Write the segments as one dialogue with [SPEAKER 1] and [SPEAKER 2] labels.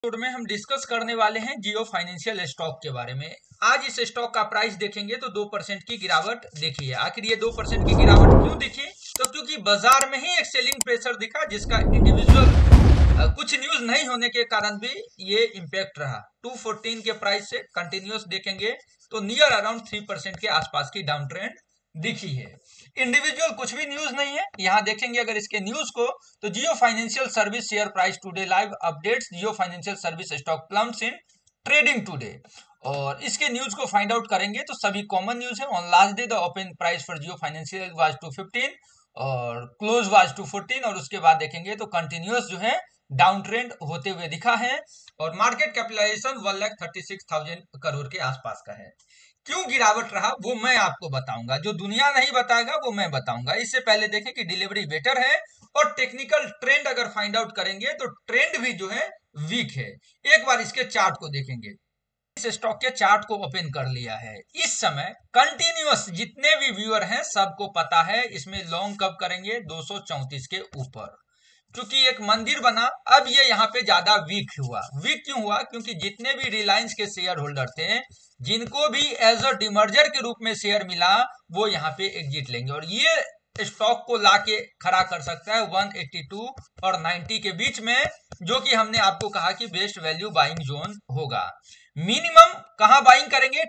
[SPEAKER 1] Episode में हम discuss करने वाले हैं जियो फाइनेंशियल स्टॉक के बारे में। आज इस स्टॉक का प्राइस देखेंगे तो 2% की गिरावट देखी है। आखिर ये 2% की गिरावट क्यों दिखी? तो क्योंकि बाजार में ही एक सेलिंग प्रेशर दिखा, जिसका इंडिविजुअल कुछ न्यूज नहीं होने के कारण भी ये इम्पैक्ट रहा। 214 के प्राइस से कंटिन्यूस देखेंगे तो नियर अराउंड 3% के आसपास की डाउन ट्रेंड दिखी है। इंडिविजुअल कुछ भी न्यूज नहीं है। यहाँ देखेंगे अगर इसके न्यूज को, तो Jio financial service share price today live updates, Jio financial service stock plums in trading today. और इसके न्यूज को फाइंड आउट करेंगे तो सभी कॉमन न्यूज है। On last day the open price for Jio financial was 215 और क्लोज वाज 214, और उसके बाद देखेंगे तो कंटिन्यूस जो है डाउन ट्रेंड होते हुए दिखा है और मार्केट कैपिटलाइजेशन 1,36,000 करोड़ के आसपास का है। क्यों गिरावट रहा वो मैं आपको बताऊंगा, जो दुनिया नहीं बताएगा वो मैं बताऊंगा। इससे पहले देखें कि डिलीवरी बेटर है और टेक्निकल ट्रेंड अगर फाइंड आउट करेंगे तो ट्रेंड भी जो है वीक है। एक बार इसके चार्ट को देखेंगे। इस स्टॉक के चार्ट को ओपन कर लिया है। इस समय कंटिन्यूअस जितने भी व्यूअर हैं सबको पता है इसमें लॉन्ग कब करेंगे, 234 के ऊपर। क्योंकि एक मंदिर बना, अब ये यहाँ पे ज्यादा वीक हुआ। वीक क्यों हुआ? क्योंकि जितने भी रिलायंस के शेयर होल्डर थे, जिनको भी एज अ डिमर्जर के रूप में शेयर मिला, वो यहाँ पे एग्जिट लेंगे और ये स्टॉक को लाके खड़ा कर सकता है 182 और 90 के बीच में, जो कि हमने आपको कहा कि बेस्ट वैल्यू बाइंग जोन होगा। मिनिमम कहां बाइंग करेंगे?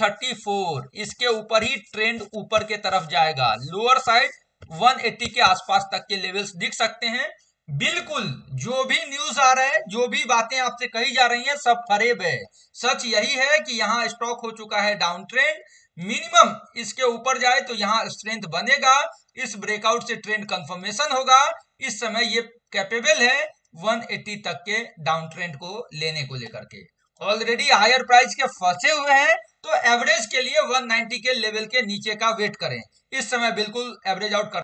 [SPEAKER 1] 234। इसके ऊपर ही ट्रेंड ऊपर के तरफ जाएगा। लोअर साइड 180 के आसपास तक के लेवल्स दिख सकते हैं। बिल्कुल जो भी न्यूज आ रहा है, जो भी बातें आपसे कही जा रही हैं, सब फरेब है। सच यही है कि यहाँ स्टॉक हो चुका है डाउन ट्रेंड। मिनिमम इसके ऊपर जाए तो यहाँ स्ट्रेंथ बनेगा, इस ब्रेकआउट से ट्रेंड कंफर्मेशन होगा। इस समय ये कैपेबल है 180 तक के डाउन ट्रेंड को लेने को लेकर के। ऑलरेडी हायर प्राइस के फंसे हुए हैं, तो एवरेज के लिए 190 के लेवल के नीचे का वेट करें। इस समय बिल्कुल एवरेज आउट कर